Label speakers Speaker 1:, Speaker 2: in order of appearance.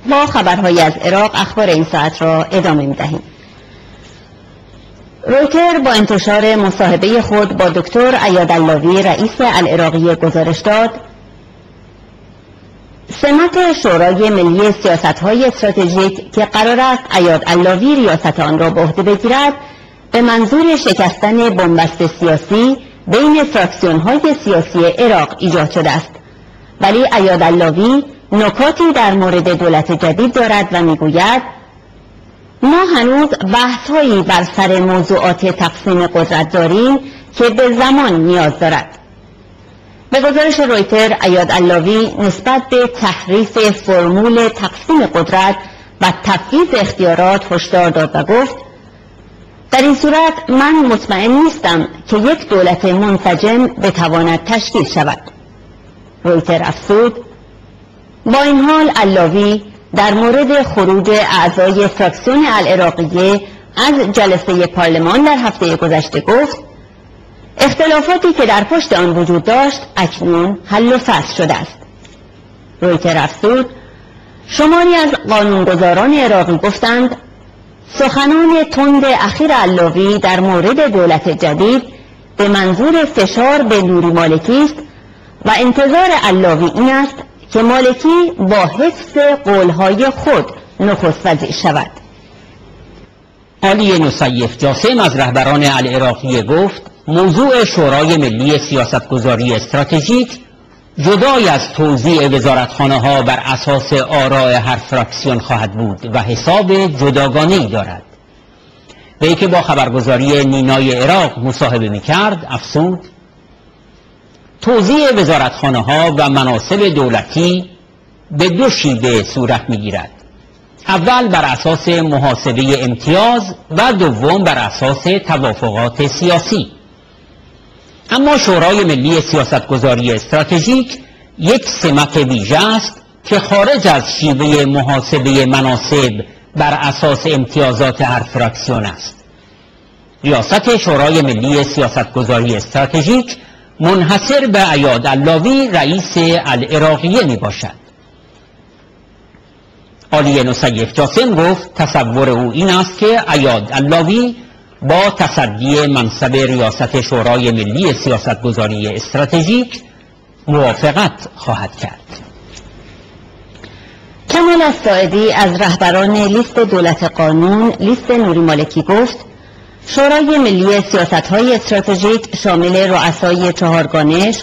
Speaker 1: با خبرهای از عراق اخبار این ساعت را ادامه می‌دهیم. رویتر با انتشار مصاحبه خود با دکتر ایاداللهی رئیس العراقیه گزارش داد سمت شورای ملی سیاست‌های استراتژیک که قرار است ایاداللهی ریاست آن را به عهده بگیرد به منظور شکستن بنبست سیاسی بین فراکسیون‌های سیاسی عراق ایجاد شده است، ولی ایاداللهی نکاتی در مورد دولت جدید دارد و میگوید ما هنوز بحث‌هایی بر سر موضوعات تقسیم قدرت داریم که به زمان نیاز دارد. به گزارش رویتر، ایاداللهی نسبت به تحریف فرمول تقسیم قدرت و تفویض اختیارات هشدار داد و گفت در این صورت من مطمئن نیستم که یک دولت منسجم بتواند تشکیل شود. رویتر افزود با این حال اللهی در مورد خروج اعضای فراکسیون العراقیه از جلسه پارلمان در هفته گذشته گفت اختلافاتی که در پشت آن وجود داشت اکنون حل و فصل شده است. رویتر افزود شماری از قانونگذاران عراقی گفتند سخنان تند اخیر اللهی در مورد دولت جدید به منظور فشار به نوری مالکی است و انتظار اللهی این است که مالکی با حفظ قولهای خود نخست وزیر شود.
Speaker 2: علی نصیف جاسم از رهبران العراقیه گفت موضوع شورای ملی سیاستگذاری استراتژیک جدای از توزیع وزارتخانه‌ها بر اساس آراء هر فراکسیون خواهد بود و حساب جداگانه‌ای دارد. وی که با خبرگزاری نینای عراق مصاحبه می‌کرد افزود توزیع وزارتخانه‌ها و مناصب دولتی به دو شیوه صورت می‌گیرد. اول بر اساس محاسبه امتیاز و دوم بر اساس توافقات سیاسی. اما شورای ملی سیاستگذاری استراتژیک یک سمت ویژه است که خارج از شیوه محاسبه مناصب بر اساس امتیازات هر فراکسیون است. ریاست شورای ملی سیاستگذاری استراتژیک منحصر به ایاداللهی رئیس العراقیه می باشد. علی نصیف جاسم گفت تصور او این است که ایاداللهی با تصدی منصب ریاست شورای ملی سیاستگذاری استراتژیک موافقت خواهد کرد.
Speaker 1: کمال الساعدی از رهبران لیست دولت قانون لیست نوری مالکی گفت شورای ملی سیاست‌های استراتژیک شامل رؤسای چهارگانه